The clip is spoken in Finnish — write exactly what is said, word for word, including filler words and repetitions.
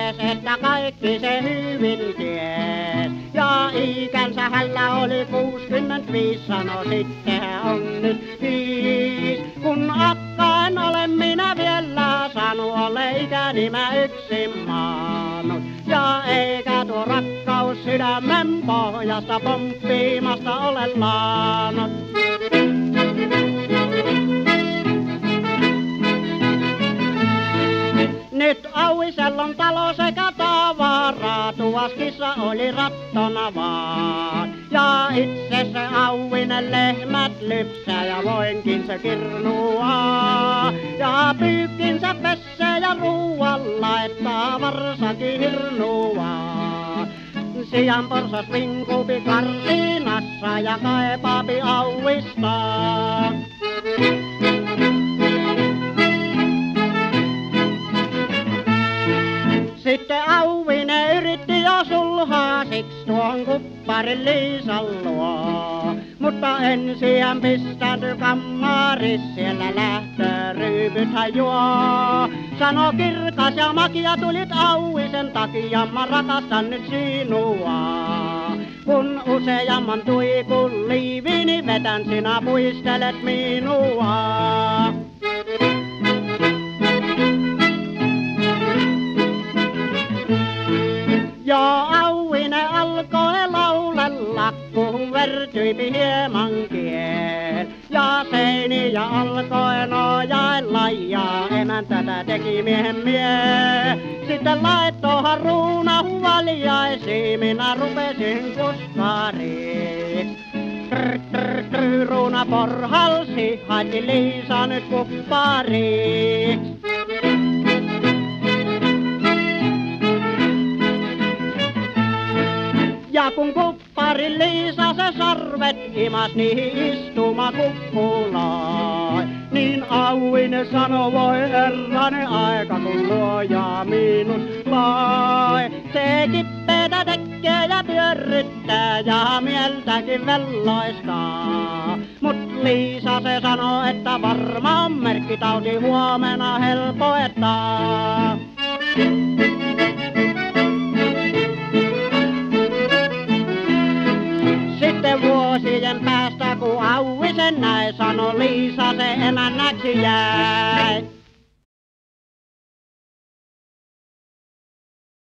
mies, että kaikki se hyvin ties. Ja ikänsä hänellä oli kuusikymmentäviisi, sano sitten on nyt viis. Kun akka en ole minä vielä saanut, ole ikäni mä yksin maannut. Ja eikä tuo rakkaus sydämen pohjasta pomppiimasta ole laannut. Nyt Auvisellon talo sekä tavaraa, tuoskissa oli rattona vaan. Ja itse se Auvinen lehmät lypsää ja voinkin se kirnuaa. Ja pyykkinsä pessee ja ruuan laittaa, varsakin hirnuaa. Sian porsas vinkuupi karsinassa ja kaipaapi Auvista. Sitten Auvinen yritti jo sulhaasiksi tuon kupparin Liisan luo. Mutta ensin hän pistäytyi kammaris, siellä lähtöryypyt hän juo. Sano kirkas ja makia tulit Auvisen takia, mä rakastan nyt sinua. Kun useamman tuikun liivini vetän, sinä puistelet minua. Ja Auvinen alkoi laulella, kun vertyipi hieman kiel. Ja seiniä alkoi nojailla ja emäntätä teki miehen mie. Sitten laittohan ruuna valjaisiin, minä rupesin kuskariin. Trr, trr, trr, ruuna porhalsi, haiti Liisa nyt kuppariiksi. Ja kun kuppari Liisa se sarvet himas niihin istumakuppulaan, niin Auvinen sanoi, voi herranen aika, kun luoja minut lai. Se kippeetä tekee ja pyörryttää ja mieltäkin velloistaa. Mut Liisa se sanoo, että varmaan merkkitauti huomenna helpoettaa. Sitten vuosien päästä, kun Auvisen näin, sano Liisa se emännäksi jäi.